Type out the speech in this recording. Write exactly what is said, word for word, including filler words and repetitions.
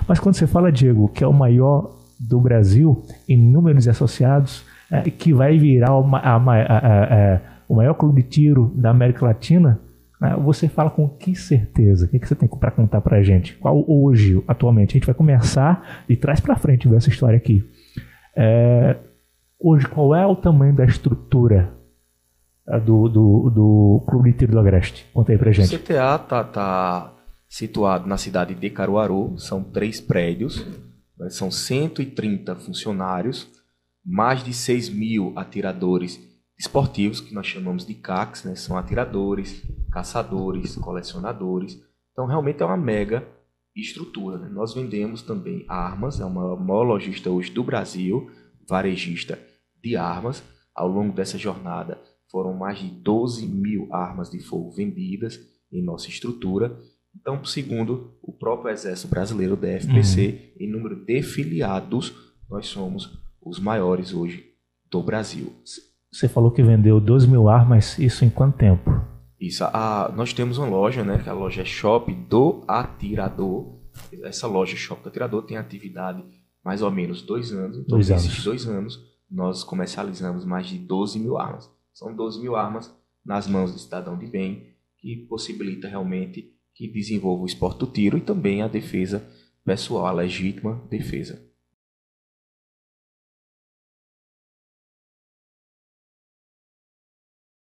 Mas quando você fala, Diego, que é o maior do Brasil em números de associados, é, que vai virar uma, a, a, a, a, o maior clube de tiro da América Latina, é, você fala com que certeza? O que, que você tem para contar para a gente? Qual hoje, atualmente? A gente vai começar de trás para frente ver essa história aqui. É, hoje, qual é o tamanho da estrutura do, do, do Clube de Tiro do Agreste? Conta aí pra gente. O C T A está tá situado na cidade de Caruaru, são três prédios, né, são cento e trinta funcionários, mais de seis mil atiradores esportivos, que nós chamamos de C A Cs, né, são atiradores, caçadores, colecionadores. Então, realmente é uma mega estrutura. Né? Nós vendemos também armas, é uma maior lojista hoje do Brasil, varejista de armas. Ao longo dessa jornada, foram mais de doze mil armas de fogo vendidas em nossa estrutura. Então, segundo o próprio Exército Brasileiro, o D F P C, uhum. em número de filiados, nós somos os maiores hoje do Brasil. Você falou que vendeu doze mil armas, isso em quanto tempo? Isso, a, nós temos uma loja, né, que a loja é Shop do Atirador. Essa loja Shop do Atirador tem atividade mais ou menos dois anos. Então, dois nesses anos. dois anos, nós comercializamos mais de doze mil armas. São doze mil armas nas mãos do cidadão de bem, que possibilita realmente que desenvolva o esporte do tiro e também a defesa pessoal, a legítima defesa.